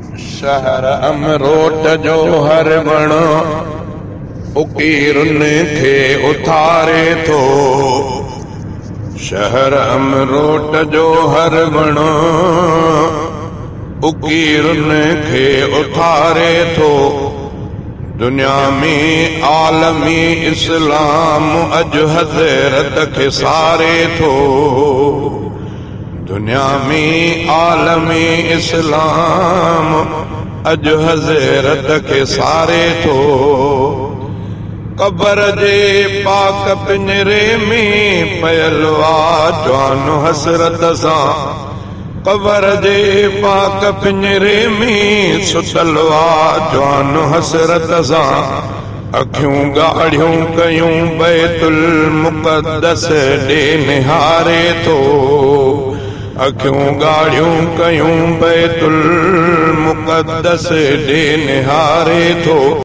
शहर अमरोट जो हर वण उकीरुनि खे उथारे थो। शहर अमरोट जो हर वण उकीरुनि खे उथारे थो। दुनिया में आलमी इस्लाम अॼु हज़रत खे सारे थो। दुनिया में आलमी इस्लाम अॼु हज़रत खे सारे थो। क़बर जे पाक पिंजरे में पयल आ जवान हसरत सां। क़बर जे पाक पिंजरे में सुतल आ जवान हसरत सां। अखियूं ॻाढ़ियूं कयूं बैतुल मुक़द्दस ॾे निहारे थो। अखियूं ॻाढ़ियूं कयूं बैतुल मुक़द्दस ॾे निहारे थो।